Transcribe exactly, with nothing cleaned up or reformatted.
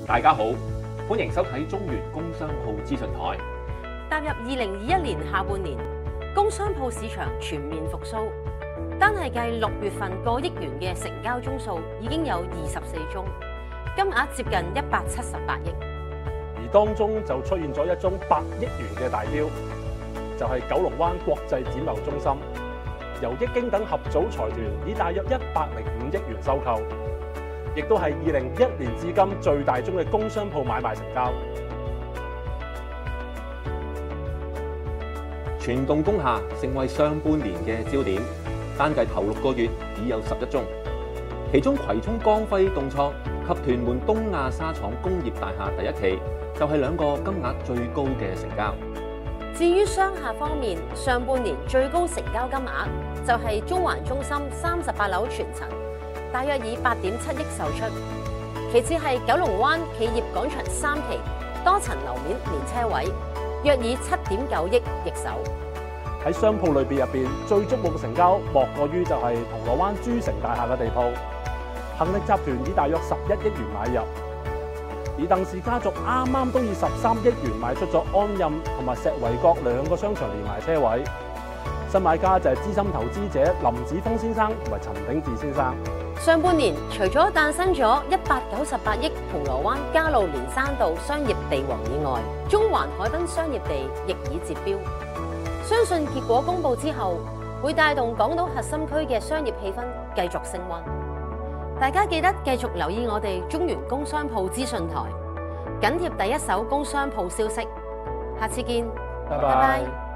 大家好，歡迎收睇中原工商鋪資訊台。 踏入二零二一年下半年，工商鋪市場全面復甦，單係計六月份過億元嘅成交宗數已經有二十四宗，金額接近一百七十八億。 而當中就出現咗一宗百億元嘅大標，就係九龍灣國際展貿中心，由億京等合組財團以大約一百零五億元收購，亦都係二零二一年至今最大宗嘅工商鋪買賣成交。 全幢工廈成為上半年嘅焦點，單計頭六個月已有十一宗，其中葵涌光輝凍倉及屯門東亞紗廠工業大廈第一期就係兩個金額最高嘅成交。 至於商廈方面，上半年最高成交金額就係中環中心三十八樓全層，大約以八點七億售出。其次係九龍灣企業廣場三期多層樓面連車位，約以七點九億易手。 喺商鋪類別入邊，最矚目嘅成交莫過於就係銅鑼灣珠城大廈嘅地鋪，恒力集團以大約十一億元買入。而鄧氏家族啱啱都以十三億元賣出咗安蔭同埋石圍角兩個商場連埋車位，新買家就係資深投資者林子峰先生同埋陳鼎志先生。 上半年除咗誕生咗一百九十八億銅鑼灣加路連山道商業地王以外，中環海濱商業地亦已截標。相信結果公佈之後，會帶動港島核心區嘅商業氣氛繼續升溫。大家記得繼續留意我哋中原工商鋪資訊台，緊貼第一手工商鋪消息。下次見， 拜拜。 拜拜。